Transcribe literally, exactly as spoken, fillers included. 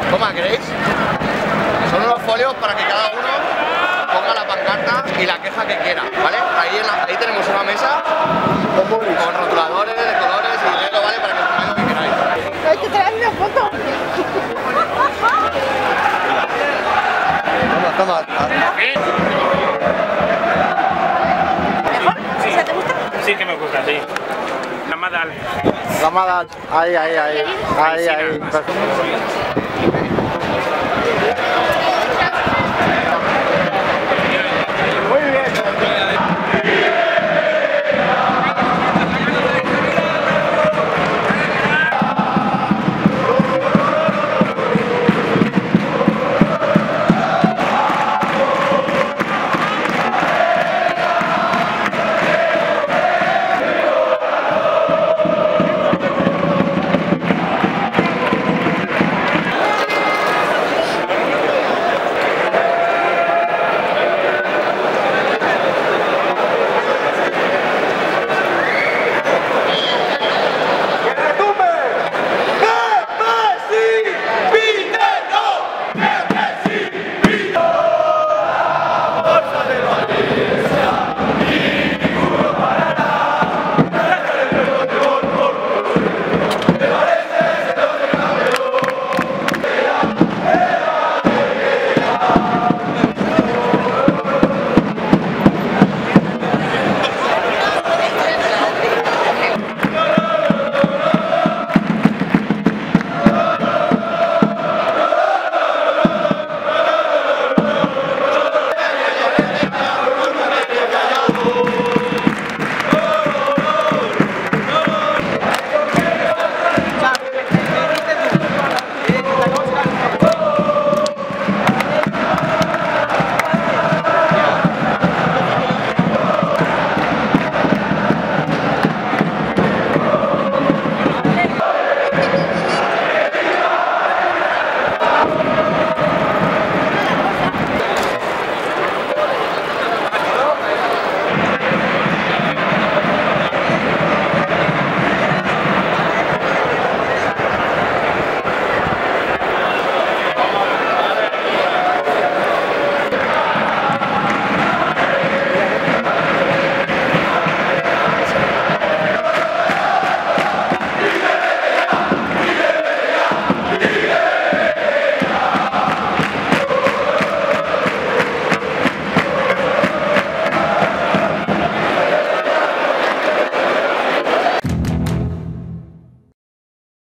Toma, ¿queréis? Son unos folios para que cada uno ponga la pancarta y la queja que quiera, ¿vale? Ahí, en la, ahí tenemos una mesa con rotuladores de colores y dinero, ¿vale? Para que pongáis lo que queráis. Hay que traer una foto. Toma, toma. ¿Mejor? Sí. ¿Te gusta? Sí que me gusta, sí. Ramadal. Ramadal. Ahí, ahí, ahí. Ahí, ahí.